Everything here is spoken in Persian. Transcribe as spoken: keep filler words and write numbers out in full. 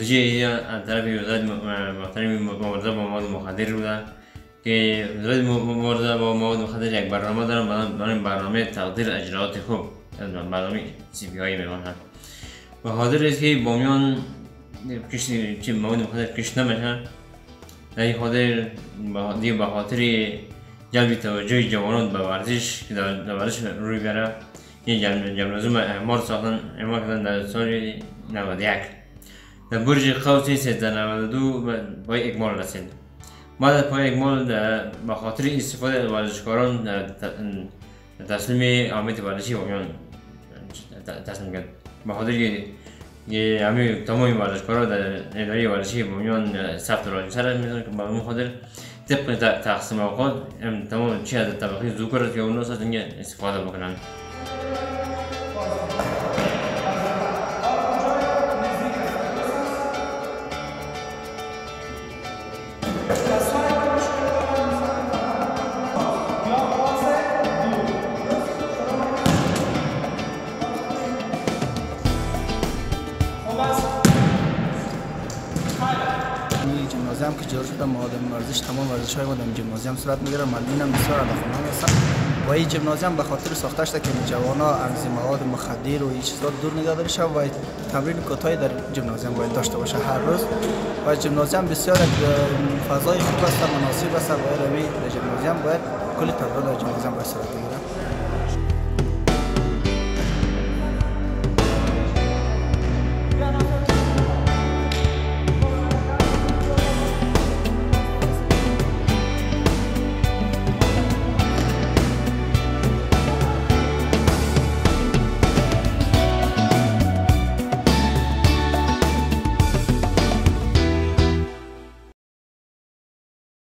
نتیجه از طرف وزارت محترم مبارزه با مواد مخدر بوده که وزارت مبارزه با مواد مخدر یک برنامه دارن، برای برنامه تقدیر اجرات خوب، برنامه سی پی آی میگن هست. به خاطر است که بامیان کشتی چه مواد مخدر کشت نمیشه، در این خاطر دیگه به خاطر جلب توجه جوانان به ورزش که در ورزش روی بره یک جمنازوم اعمار ساختن، اعمار کردن در سال نود و یک. در برج قوسی سیزده نود و دو به اکمال رسید. بعد از پای اکمال به خاطر استفاده از ورزشکاران در تسلیم عامل ورزشی بامیان تصمیم گرفت. به خاطر که همه تمام ورزشکاران در اداره ورزشی بامیان ثبت راجع سر می‌کنند که به اون خاطر طبق تقسیم اوقات تمام چی از طبقه ذکر که اون از اینجا استفاده بکنند. جیمنازیوم که جور شده مواد ورزش تمام ورزش‌های ما در جیمنازیوم صورت میگیره. مدین هم بسیار علاقه‌مند هستم و این جیمنازیوم به خاطر ساخته شده که جوان‌ها از مواد مخدر و این چیزا دور نگه داشته شود و تمرین کوتاهی در جیمنازیوم باید داشته باشه هر روز. و جیمنازیوم بسیار فضای خوب است، مناسب است و روی جیمنازیوم باید کلی تمرین در جیمنازیوم باید صورت بگیره.